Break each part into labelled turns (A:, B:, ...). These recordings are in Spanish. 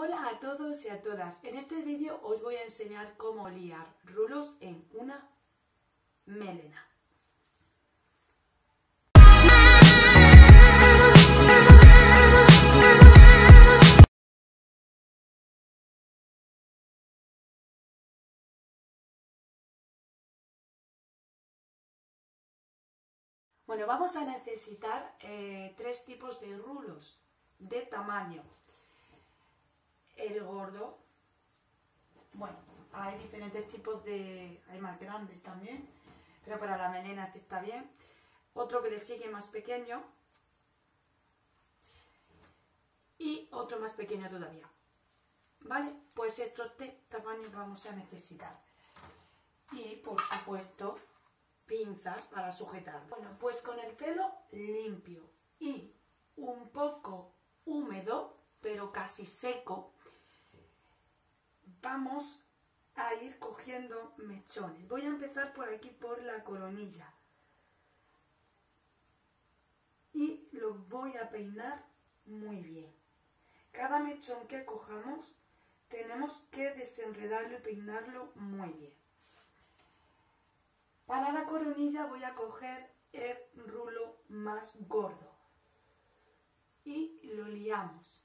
A: Hola a todos y a todas. En este vídeo os voy a enseñar cómo liar rulos en una melena. Bueno, vamos a necesitar tres tipos de rulos de tamaño. El gordo, bueno, hay diferentes tipos hay más grandes también, pero para la melena sí está bien. Otro que le sigue más pequeño y otro más pequeño todavía. Vale, pues estos tres tamaños vamos a necesitar. Y por supuesto, pinzas para sujetarlo. Bueno, pues con el pelo limpio y un poco húmedo, pero casi seco, vamos a ir cogiendo mechones. Voy a empezar por aquí, por la coronilla. Y lo voy a peinar muy bien. Cada mechón que cojamos tenemos que desenredarlo y peinarlo muy bien. Para la coronilla voy a coger el rulo más gordo y lo liamos.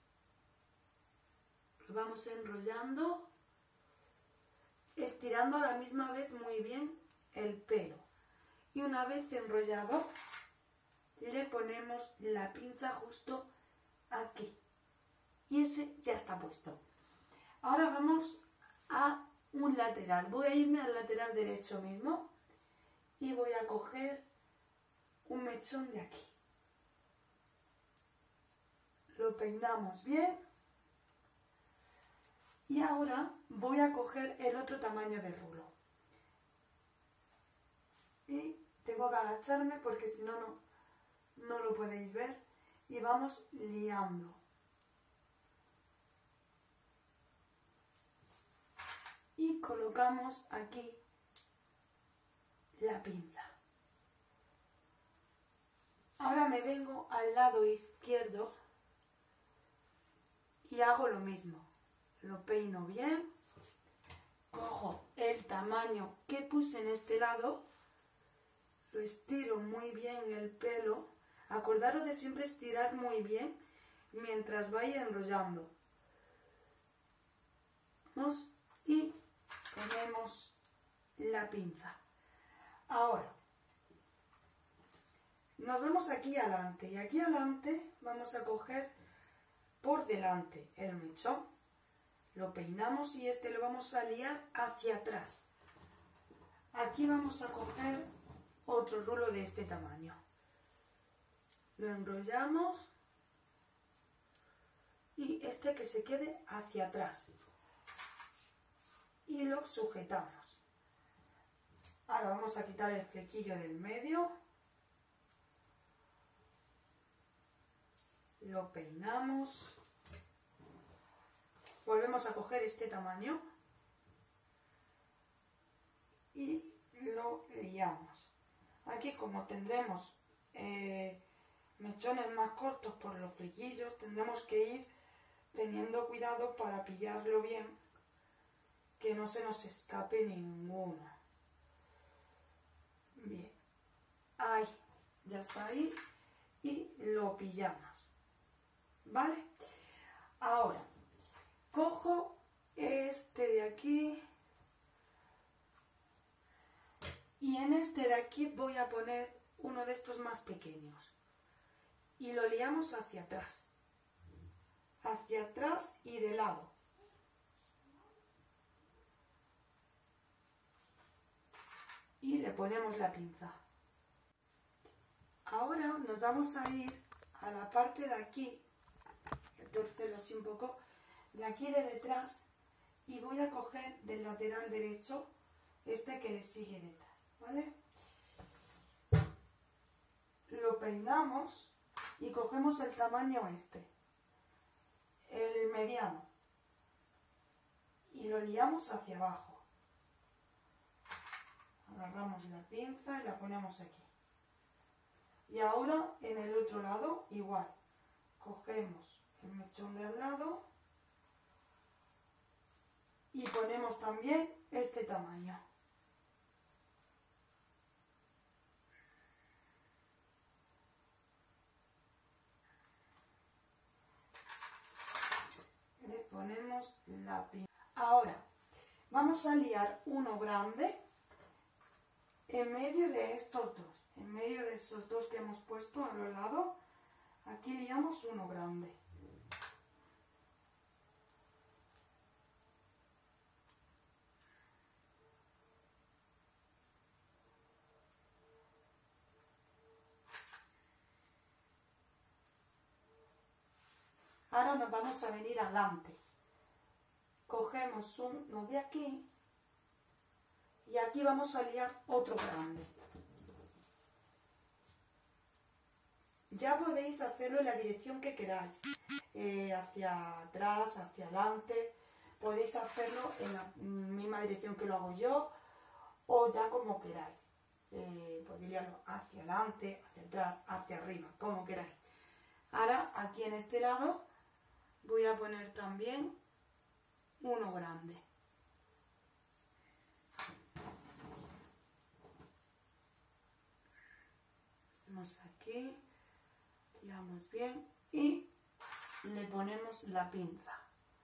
A: Lo vamos enrollando, estirando a la misma vez muy bien el pelo. Y una vez enrollado, le ponemos la pinza justo aquí. Y ese ya está puesto. Ahora vamos a un lateral. Voy a irme al lateral derecho mismo. Y voy a coger un mechón de aquí. Lo peinamos bien. Y ahora voy a coger el otro tamaño de rulo. Y tengo que agacharme porque si no, no lo podéis ver. Y vamos liando. Y colocamos aquí la pinza. Ahora me vengo al lado izquierdo y hago lo mismo. Lo peino bien, cojo el tamaño que puse en este lado, lo estiro muy bien el pelo. Acordaros de siempre estirar muy bien mientras vaya enrollando. Y ponemos la pinza. Ahora, nos vemos aquí adelante y aquí adelante vamos a coger por delante el mechón, lo peinamos y este lo vamos a liar hacia atrás. Aquí vamos a coger otro rulo de este tamaño. Lo enrollamos y este que se quede hacia atrás y lo sujetamos. Ahora vamos a quitar el flequillo del medio. Lo peinamos. Volvemos a coger este tamaño. Y lo liamos. Aquí como tendremos mechones más cortos por los flequillos, tendremos que ir teniendo cuidado para pillarlo bien. Que no se nos escape ninguno. Bien, ahí, ya está ahí y lo pillamos, ¿vale? Ahora, cojo este de aquí y en este de aquí voy a poner uno de estos más pequeños y lo liamos hacia atrás y de lado. Y le ponemos la pinza. Ahora nos vamos a ir a la parte de aquí, voy a torcerlo así un poco, de aquí de detrás, y voy a coger del lateral derecho este que le sigue detrás, ¿vale? Lo peinamos y cogemos el tamaño este, el mediano, y lo liamos hacia abajo. Agarramos la pinza y la ponemos aquí. Y ahora en el otro lado igual. Cogemos el mechón de al lado ponemos también este tamaño. Le ponemos la pinza. Ahora vamos a liar uno grande en medio de estos dos, en medio de esos dos que hemos puesto a los lados. Aquí liamos uno grande. Ahora nos vamos a venir adelante. Cogemos uno de aquí y aquí vamos a liar otro grande. Ya podéis hacerlo en la dirección que queráis, hacia atrás, hacia adelante. Podéis hacerlo en la misma dirección que lo hago yo o ya como queráis. Podéis liarlo hacia adelante, hacia atrás, hacia arriba, como queráis. Ahora aquí en este lado voy a poner también uno grande. Vamos aquí, liamos bien y le ponemos la pinza.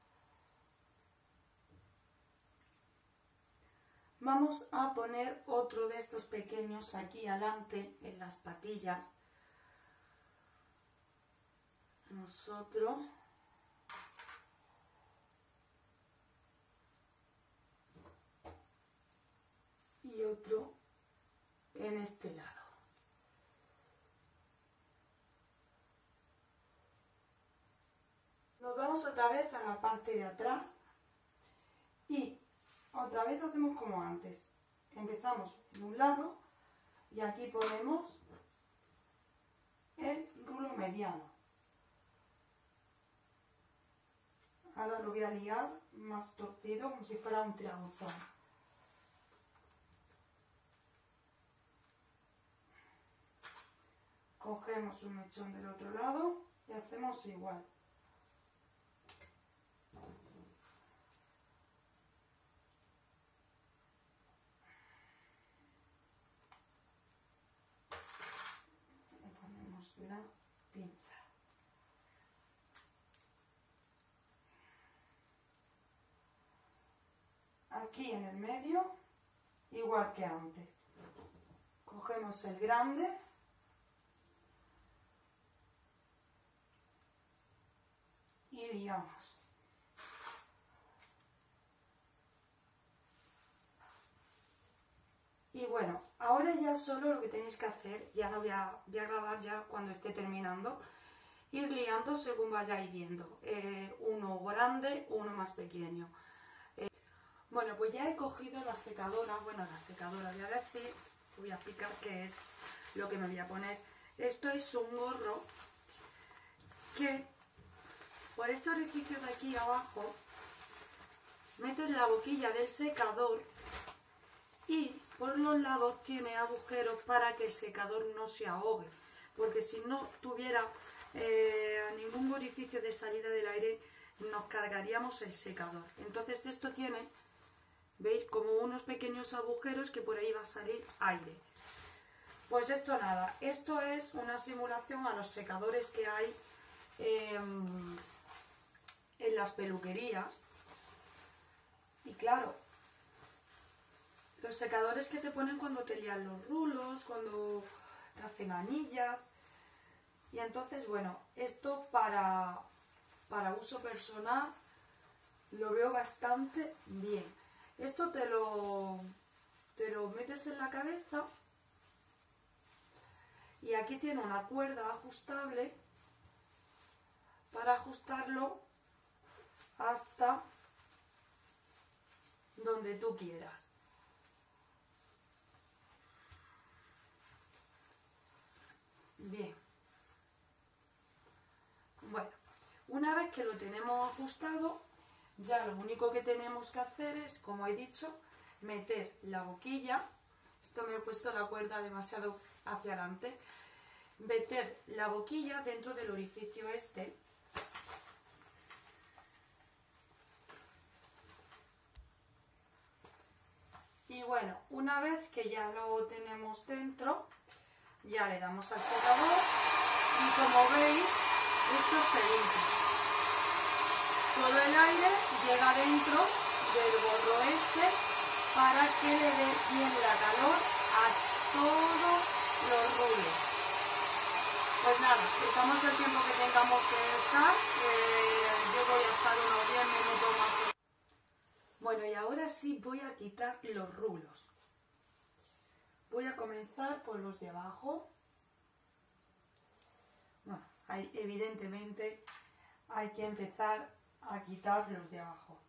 A: Vamos a poner otro de estos pequeños aquí adelante en las patillas. Tenemos otro. Y otro en este lado. Nos vamos otra vez a la parte de atrás y otra vez hacemos como antes. Empezamos en un lado y aquí ponemos el rulo mediano. Ahora lo voy a liar más torcido como si fuera un tirabuzón. Cogemos un mechón del otro lado y hacemos igual. Le ponemos la pinza. Aquí en el medio, igual que antes. Cogemos el grande. Y liamos. Y bueno, ahora ya solo lo que tenéis que hacer, ya no voy a grabar ya cuando esté terminando, ir liando según vayáis viendo, uno grande, uno más pequeño. Bueno, pues ya he cogido la secadora, voy a decir, voy a explicar qué es lo que me voy a poner. Esto es un gorro que por este orificio de aquí abajo metes la boquilla del secador y por los lados tiene agujeros para que el secador no se ahogue, porque si no tuviera ningún orificio de salida del aire nos cargaríamos el secador. Entonces esto tiene, veis, como unos pequeños agujeros que por ahí va a salir aire. Pues esto nada, esto es una simulación a los secadores que hay en las peluquerías. Y claro, los secadores que te ponen cuando te lían los rulos, cuando te hacen anillas. Y entonces, bueno, esto para uso personal lo veo bastante bien. Esto te lo metes en la cabeza y aquí tiene una cuerda ajustable para ajustarlo hasta donde tú quieras. Bien. Bueno, una vez que lo tenemos ajustado, ya lo único que tenemos que hacer es, como he dicho, meter la boquilla. Esto me he puesto la cuerda demasiado hacia adelante. Meter la boquilla dentro del orificio este. bueno, una vez que ya lo tenemos dentro, ya le damos al secador y como veis, esto se limpia. Todo el aire llega dentro del gorro este para que le dé bien la calor a todos los rulos. Pues nada, estamos el tiempo que tengamos que estar, yo voy a estar unos 10 minutos más. Bueno, y ahora sí voy a quitar los rulos. Voy a comenzar por los de abajo. Bueno, evidentemente hay que empezar a quitar los de abajo.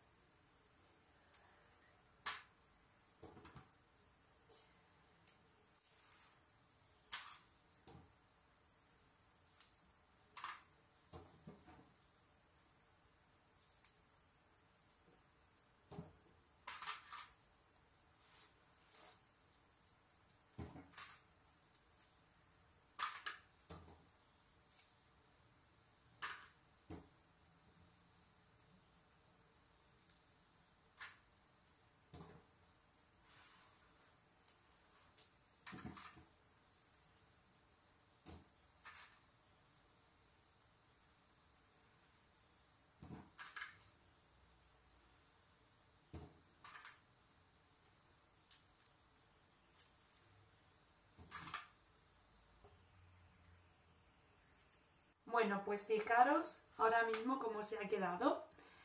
A: Bueno, pues fijaros ahora mismo cómo se ha quedado.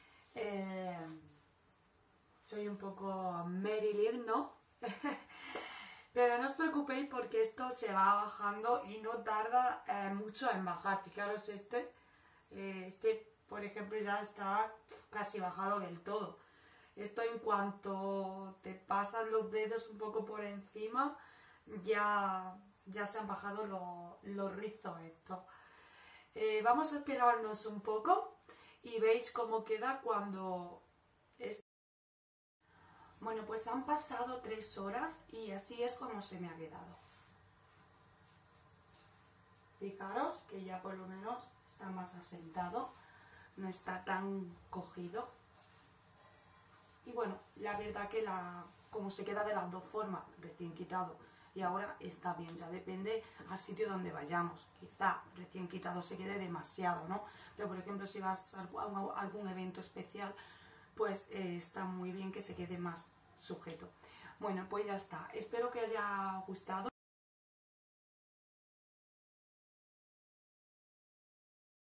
A: Soy un poco Marilyn, ¿no? Pero no os preocupéis porque esto se va bajando y no tarda mucho en bajar. Fijaros este, por ejemplo ya está casi bajado del todo. Esto en cuanto te pasas los dedos un poco por encima, ya se han bajado los rizos estos. Vamos a esperarnos un poco y veis cómo queda cuando... Bueno, pues han pasado 3 horas y así es como se me ha quedado. Fijaros que ya por lo menos está más asentado, no está tan cogido. Y bueno, la verdad que como se queda de las dos formas, recién quitado y ahora está bien, ya depende al sitio donde vayamos. Quizá recién quitado se quede demasiado, ¿no? Pero por ejemplo si vas a algún evento especial, pues está muy bien que se quede más sujeto. Bueno, pues ya está. Espero que haya gustado.